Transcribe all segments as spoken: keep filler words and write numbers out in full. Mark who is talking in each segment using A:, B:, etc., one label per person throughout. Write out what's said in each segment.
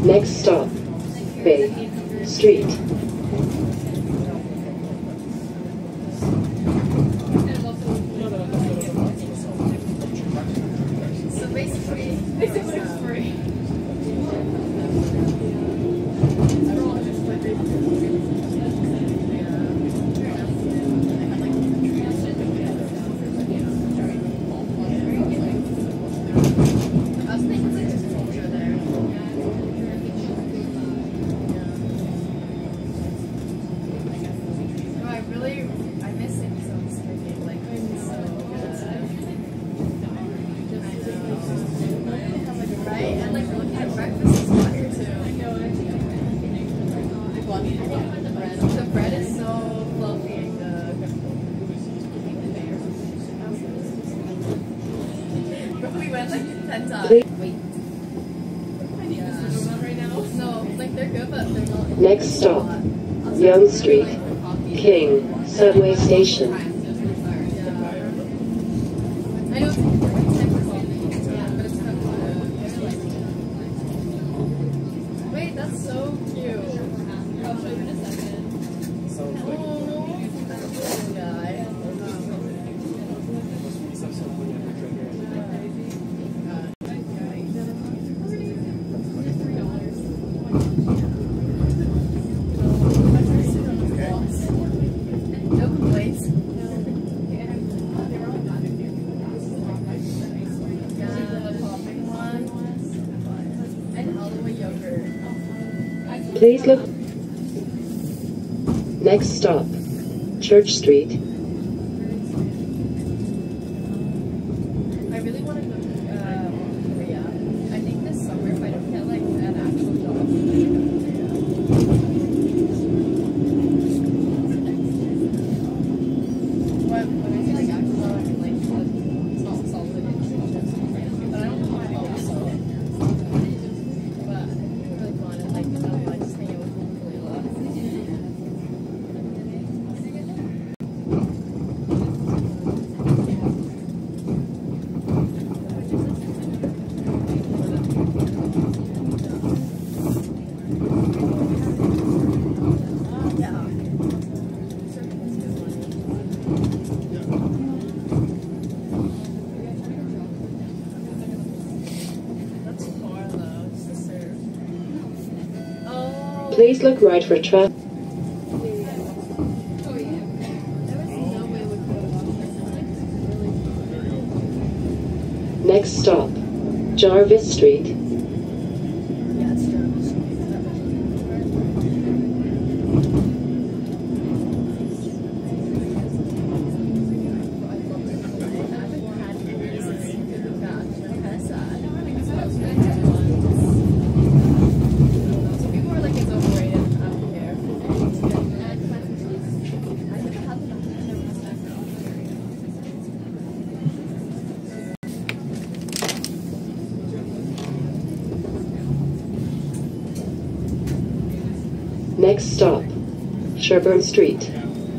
A: Next stop, Bay Street.
B: So basically, basically it's free. We went like ten times. Wait. No, like they're good, but they're not.
A: Next stop, Young Street, King, Subway Station.
B: I know it's but it's kind of wait, that's so cute. I'll show you in a second. So oh, that's a guy.
A: Please look. Next stop, Church Street.
B: I really want to go to uh, Korea. I think this summer if I don't get like an actual job. What when I say like actual job, I mean like it's not solid internship, but I don't know how I also. But it's really fun and like I don't know, I just hang out with Kalila.
A: Please look right for traffic. Next stop, Jarvis Street. Next stop, Sherburne Street.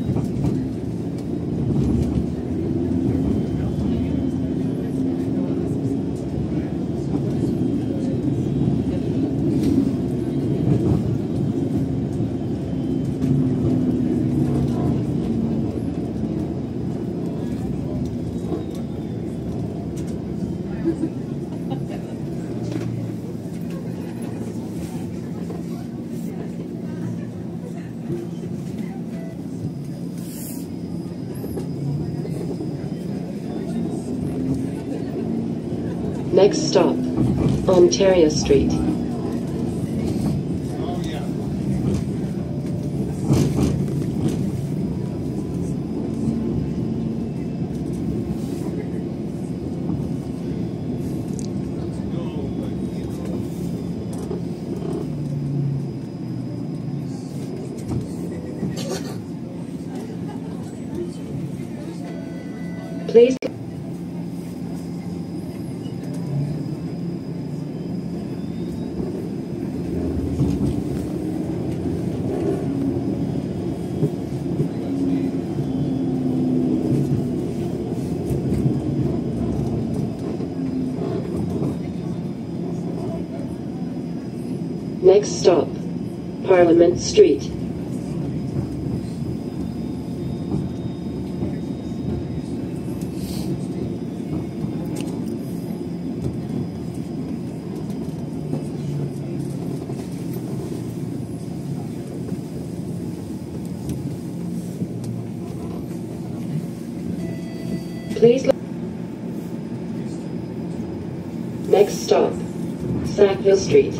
A: Next stop, Ontario Street. Please. Next stop, Parliament Street. Please look. Next stop, Sackville Street.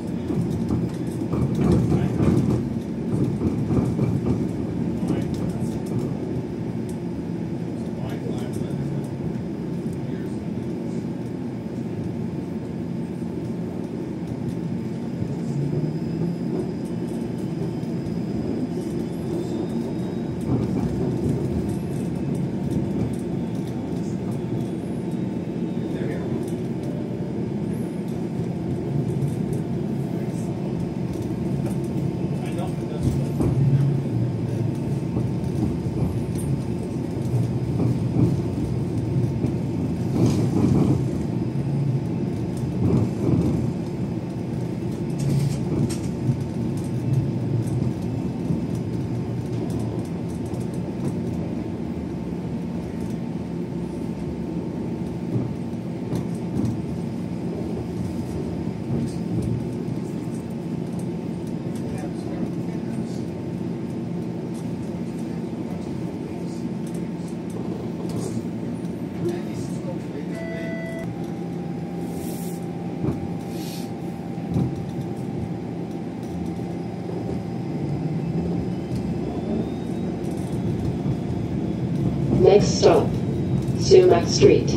A: Next stop, Sumac Street.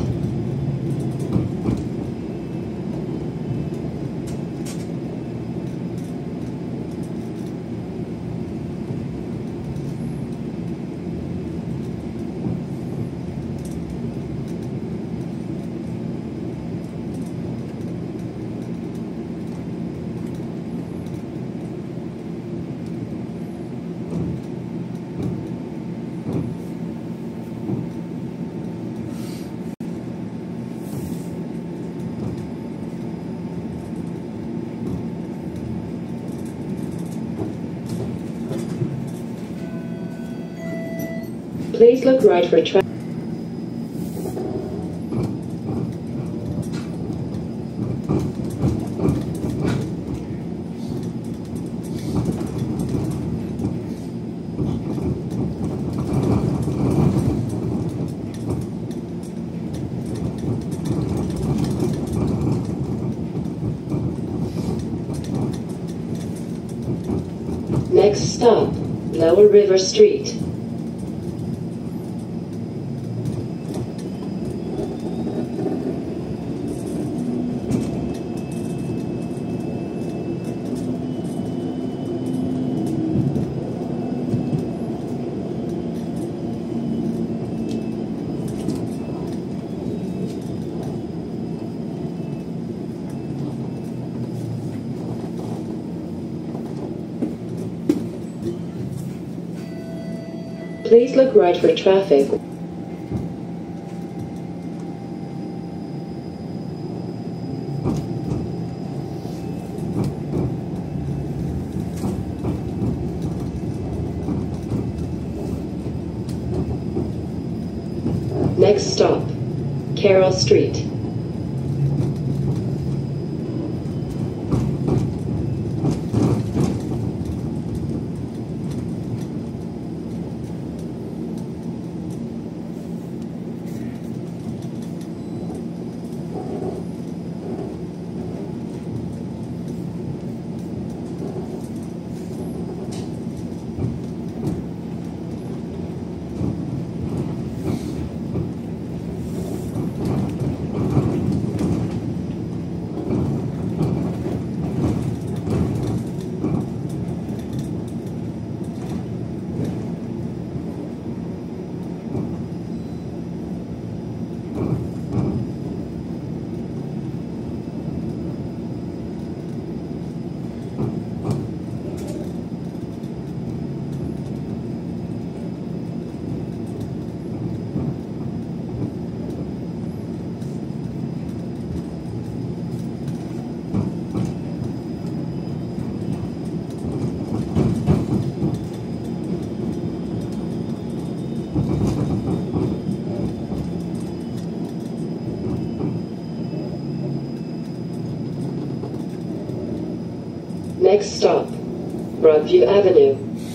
A: Please look right for traffic. Next stop, Lower River Street. Please look right for traffic. Next stop, Carroll Street. Next stop, Broadview Avenue.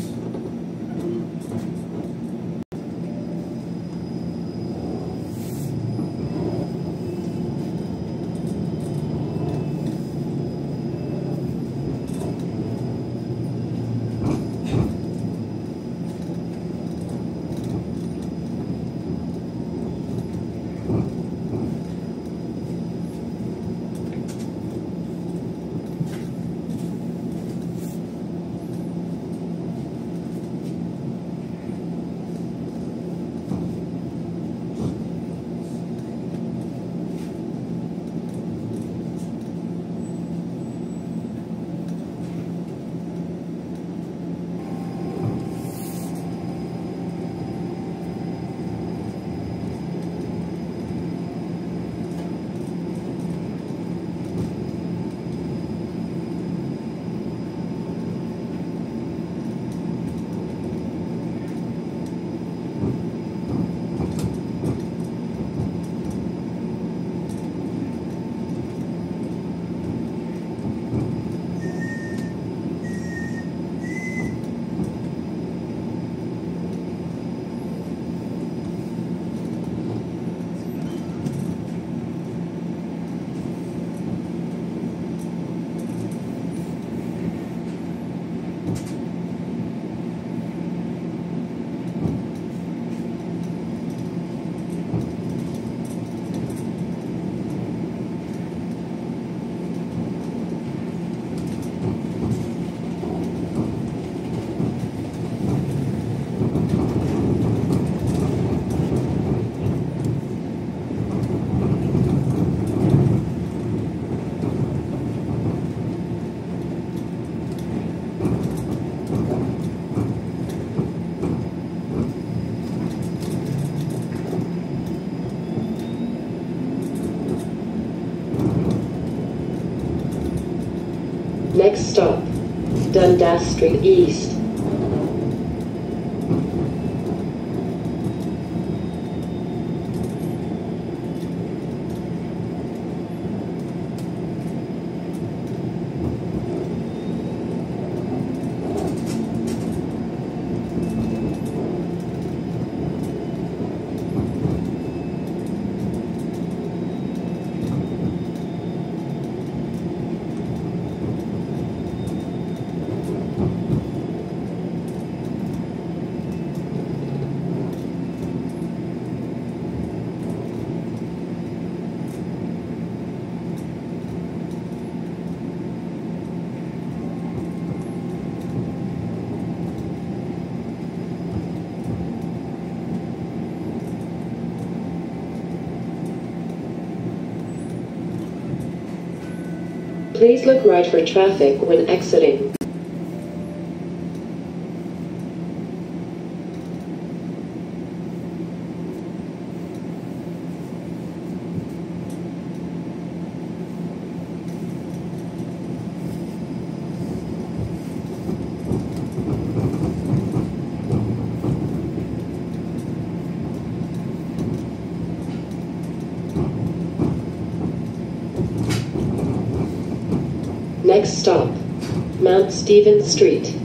A: Next stop, Dundas Street East. Please look right for traffic when exiting. Next stop, Mount Stephen Street.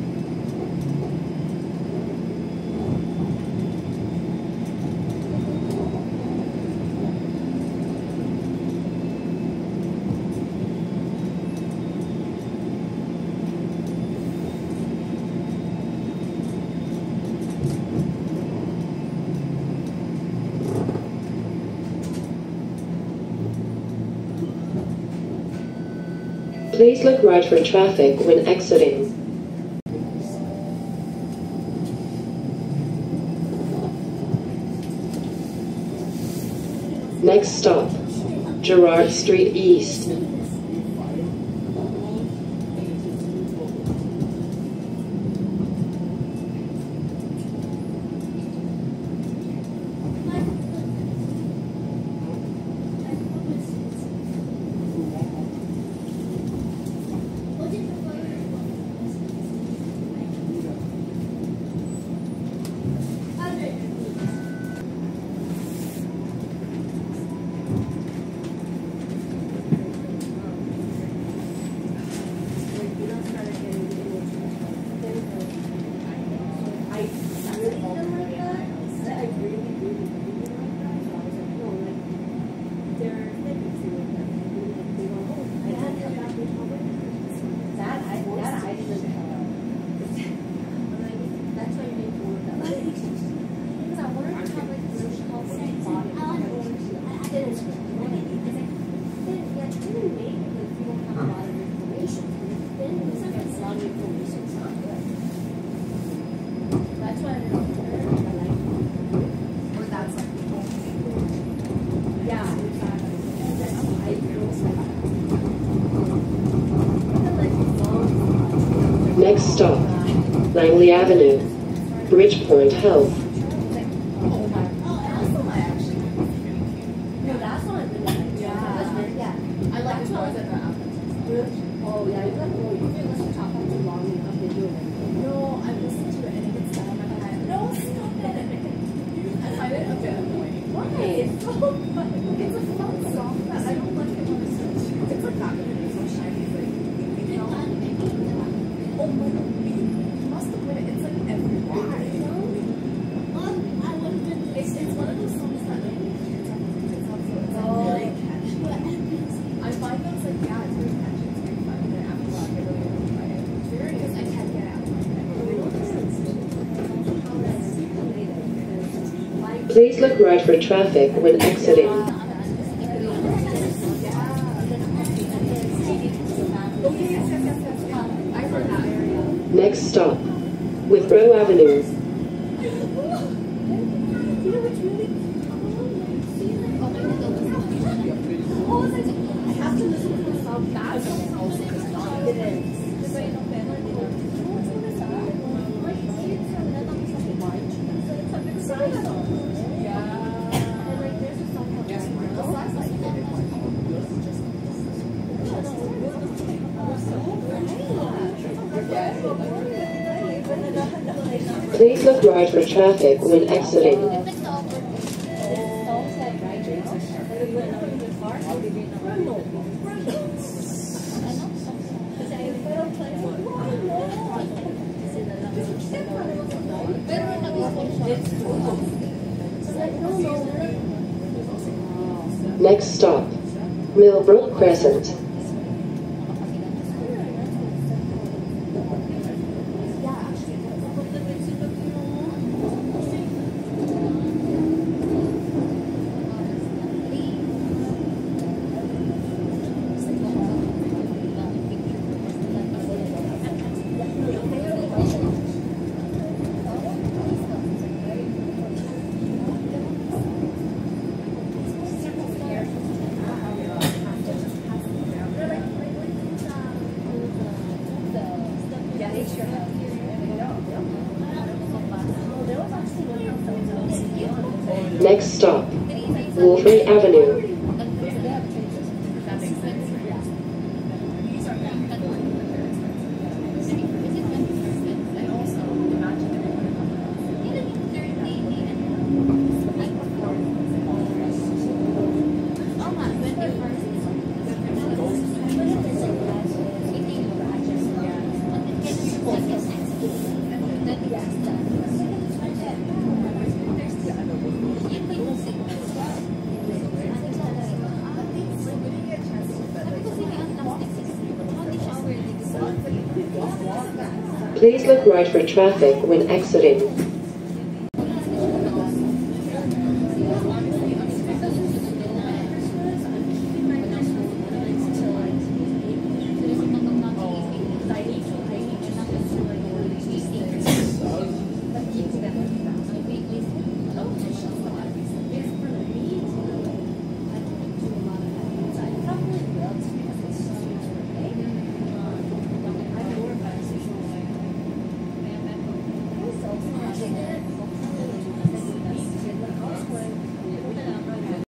A: Please look right for traffic when exiting. Next stop, Gerrard Street East. Next stop, Langley Avenue, Bridgepoint Health. Please look right for traffic when exiting. Next stop, Withrow Avenue. Please look right for traffic when exiting. Next stop, Millbrook Crescent. Next stop, Wolverine Avenue. Please look right for traffic when exiting.